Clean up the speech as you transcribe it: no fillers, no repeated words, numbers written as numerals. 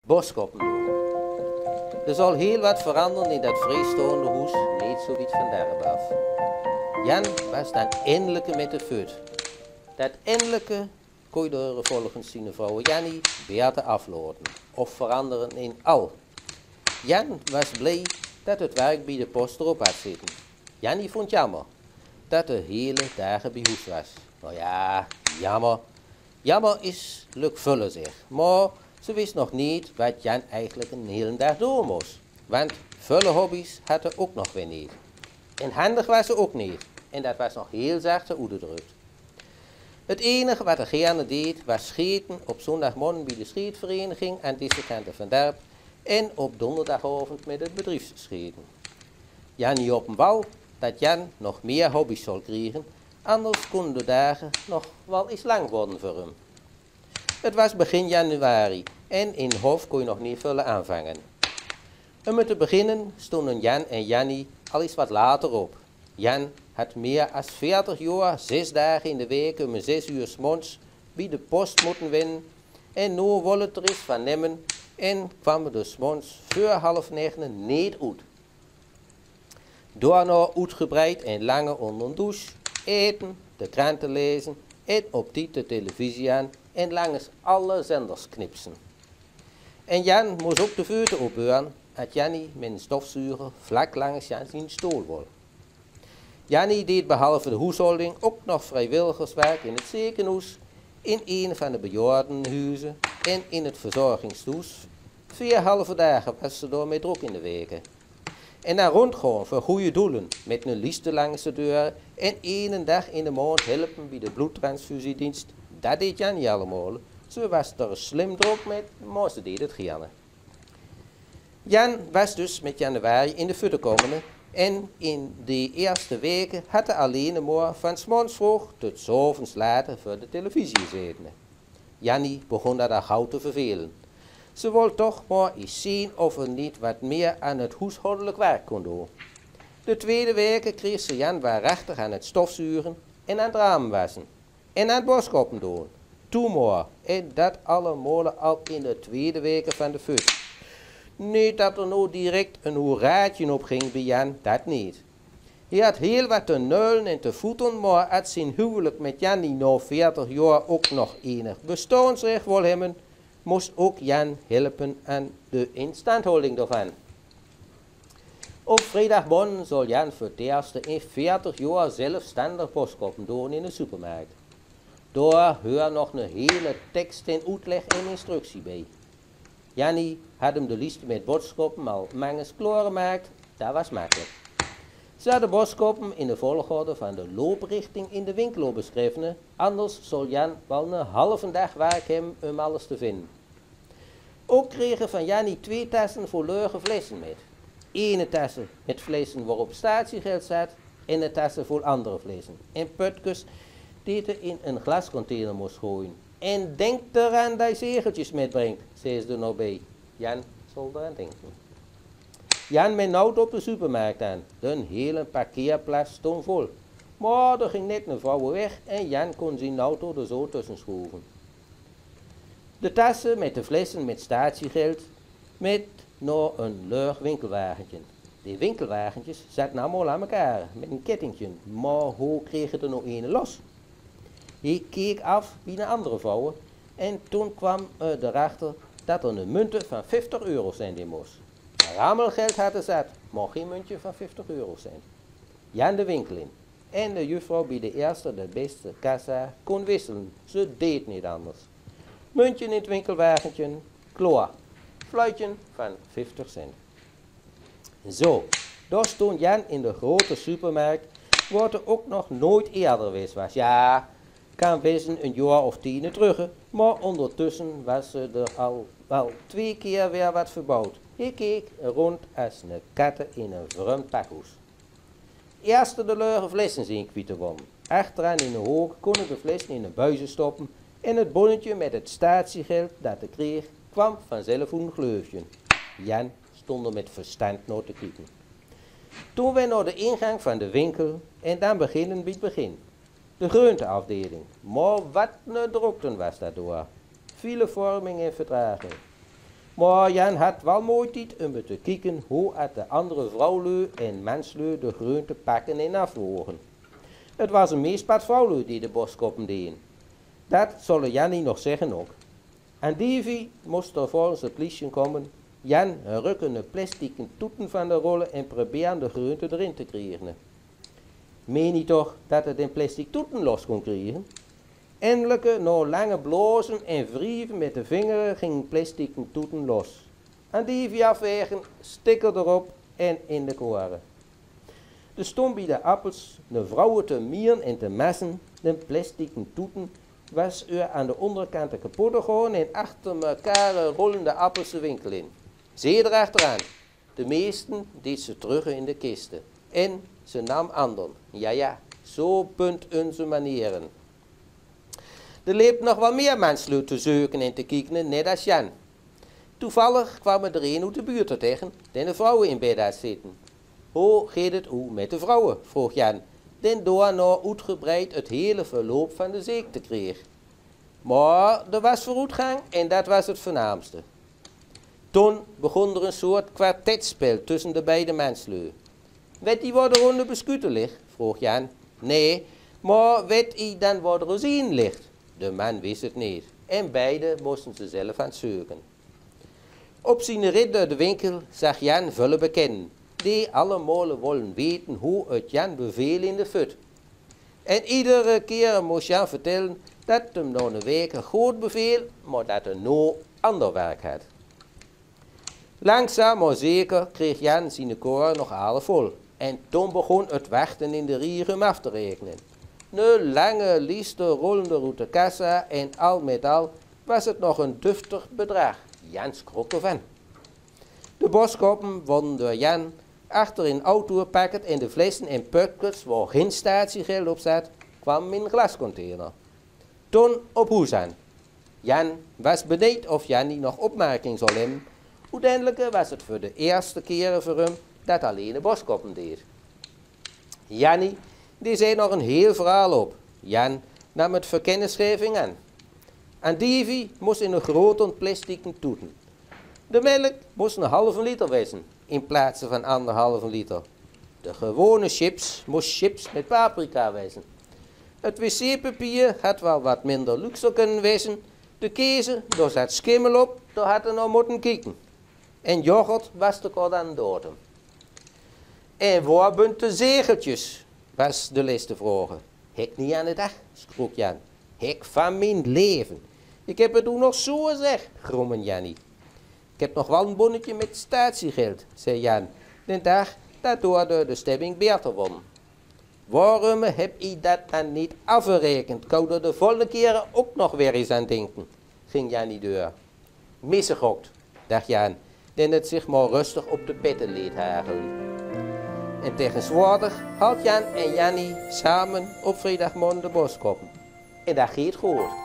Boskoppen doen. Er zal heel wat veranderen in dat vrijstaande huis, niet zo iets van daarop af. Jan was dan eindelijk met het fut. Dat eindelijke kon je door volgens zijn vrouw Jannie beter afloten of veranderen in al. Jan was blij dat het werk bij de post erop had zitten. Jannie vond jammer dat de hele dagen bij huis was. Nou ja, jammer. Jammer is lukvullen zeg, maar ze wist nog niet wat Jan eigenlijk een hele dag doen moest. Want vulle hobby's had hij ook nog weer niet. En handig was ze ook niet. En dat was nog heel zacht uitgedrukt. Het enige wat hij gerne deed was schieten op zondagmorgen bij de schietvereniging aan deze kant van Derp en op donderdagavond met het bedrijfsschieten. Jan Joppen wou dat Jan nog meer hobby's zou krijgen, anders konden de dagen nog wel eens lang worden voor hem. Het was begin januari en in Hof kon je nog niet veel aanvangen. Om te beginnen stonden Jan en Jannie al eens wat later op. Jan had meer dan 40 jaar, 6 dagen in de week om 6 uur 's morgens bij de post moeten winnen en nu wil het er eens van nemen en kwam er dus 's morgens voor 8:30 niet uit. Daarna uitgebreid en lange onder een douche, eten, de kranten lezen en op die de televisie aan en langs alle zenders knipsen. En Jan moest ook de voeten opbeuren, had Jannie met een stofzuiger vlak langs Jan zijn stoel wil. Jannie deed behalve de huishouding ook nog vrijwilligerswerk in het ziekenhuis, in een van de bejaardenhuizen en in het verzorgingshuis. 4 halve dagen was ze door mee druk in de weken. En dan rondgaan voor goede doelen met een lijst langs de deur en 1 dag in de maand helpen bij de bloedtransfusiedienst. Dat deed Jannie allemaal. Ze was er slim druk met, maar ze deed het gerne. Jan was dus met januari in de futte komende en in de eerste weken had hij alleen maar van 's morgens vroeg tot 's avonds later voor de televisie gezeten. Jannie begon dat al gauw te vervelen. Ze wilde toch maar eens zien of er niet wat meer aan het huishoudelijk werk kon doen. De tweede weken kreeg ze Jan waarachtig aan het stofzuigen en aan het ramen wassen en aan het boskoppen doen. Toen maar, en dat allemaal al in de tweede weken van de fut. Niet dat er nou direct een hoeraatje op ging bij Jan, dat niet. Hij had heel wat te neulen en te voeten, maar als zijn huwelijk met Jannie na 40 jaar ook nog enig bestaansrecht wil hebben, moest ook Jan helpen aan de instandhouding daarvan. Op vrijdagmorgen zal Jan voor het eerst in 40 jaar zelfstandig boskoppen doen in de supermarkt. Daar hoort nog een hele tekst en uitleg en instructie bij. Jannie had hem de lijst met boskoppen al mangens klaargemaakt, dat was makkelijk. Ze had de boskoppen in de volgorde van de looprichting in de winkel beschreven, anders zal Jan wel een halve dag werk hebben om alles te vinden. Ook kregen van Jannie 2 tassen vol lege flessen met. 1 tassen met flessen waarop statiegeld zat en een tassen vol andere flessen. En putjes die hij in een glascontainer moest gooien. En denk eraan dat je zegeltjes metbrengt, zei ze er nog bij. Jan zal eraan denken. Jan met auto op de supermarkt aan. De hele parkeerplaats stond vol. Maar er ging net een vrouw weg en Jan kon zijn auto er zo tussen schroeven. De tassen met de flessen met statiegeld, met nog een leeg winkelwagentje. Die winkelwagentjes zaten allemaal aan elkaar met een kettingje, maar hoe kregen er nog een los? Hij keek af bij een andere vrouw en toen kwam erachter dat er een muntje van 50 eurocent in moest. Rammelgeld had hij zat, maar geen muntje van 50 eurocent. Jan de winkel in en de juffrouw bij de eerste, de beste kassa kon wisselen. Ze deed niet anders. Muntje in het winkelwagentje, klaar. Fluitje van 50 cent. Zo, daar stond Jan in de grote supermarkt, waar er ook nog nooit eerder geweest was. Ja, kan wezen een jaar of 10 terug, maar ondertussen was ze er al wel 2 keer weer wat verbouwd. Hij keek rond als een katten in een vreemd pakhuis. Eerst de lege flessen zien kwijt won. Achteraan in de hoek konden de flessen in de buizen stoppen en het bonnetje met het statiegeld dat hij kreeg kwam vanzelf een gleufje. Jan stond er met verstand naar te kijken. Toen we naar de ingang van de winkel en dan beginnen bij het begin. De groenteafdeling. Maar wat een drukte was dat door. Filevorming en vertraging. Maar Jan had wel mooi tijd om te kijken hoe het de andere vrouwlui en menslui de groente pakken en afwogen. Het was een meestal vrouwlui die de boskoppen deden. Dat zullen Jannie nog zeggen ook. En Davy moest er volgens het liedje komen. Jan rukken de plastic toeten van de rollen en proberen de groente erin te krijgen. Meen je toch dat het in plastic toeten los kon krijgen? Eindelijk, na lange blozen en wrijven met de vingeren, gingen plastic toeten los. En Davy afwegen, sticker erop en in de koren. De stond bij de appels, de vrouwen te mieren en te messen, de plastic toeten was er aan de onderkant kapot gegaan en achter elkaar rollende appels de winkel in. Ze erachteraan. De meesten deed ze terug in de kisten. En ze nam anderen. Ja, zo punt onze manieren. Er leeft nog wel meer mensen te zoeken en te kijken, net als Jan. Toevallig kwam er een uit de buurt tegen, die de vrouwen in bed had zitten. Hoe gaat het met de vrouwen? Vroeg Jan, die daarna uitgebreid het hele verloop van de ziekte kreeg. Maar er was vooruitgang en dat was het voornaamste. Toen begon er een soort kwartetspel tussen de beide menslui. Weet je waar de ronde beskuiten ligt? Vroeg Jan. Nee, maar weet je dan waar de rozijn ligt? De man wist het niet en beide moesten ze zelf aan het zoeken. Op zijn rit door de winkel zag Jan vullen bekennen, die allemaal willen weten hoe het Jan bevel in de fut. En iedere keer moest Jan vertellen dat hem na een week een goed bevel, maar dat er nou ander werk had. Langzaam maar zeker kreeg Jan zijn koor nog alle vol. En toen begon het wachten in de rier om af te rekenen. Een lange lijst rollende uit de kassa en al met al was het nog een duftig bedrag. Jan schrok ervan. De boskoppen worden door Jan achter in auto pakket en de flessen en pukjes waar geen statiegeld op zat, kwamen in een glascontainer. Toen op huis aan. Jan was benieuwd of Jannie nog opmerking zou hebben. Uiteindelijk was het voor de eerste keer voor hem dat alleen de boskoppen deed. Jannie, die zei nog een heel verhaal op. Jan nam het voor kennisgeving aan. En Davy moest in een grote plastic toeten. De melk moest een halve liter wezen, in plaats van 1,5 liter. De gewone chips moest chips met paprika wezen. Het wc-papier had wel wat minder luxe kunnen wezen. De kezen, daar zat schimmel op, daar had er nog moeten kijken. En yoghurt was de kort aan dood. En waar bunt de zegeltjes, was de laatste vraag. Hek niet aan de dag, schrok Jan. Hek van mijn leven. Ik heb het toen nog zo gezegd, grommen Jannie. Ik heb nog wel een bonnetje met statiegeld, zei Jan. De dag dat door de stemming beter won. Waarom heb je dat dan niet afgerekend? Kan er de volgende keren ook nog weer eens aan denken, ging Jannie door. Misgegokt, dacht Jan, den het zich maar rustig op de petten liet hagelen. En tegenwoordig haalt Jan en Jannie samen op vrijdagmorgen de boskoppen. En dat gaat goed.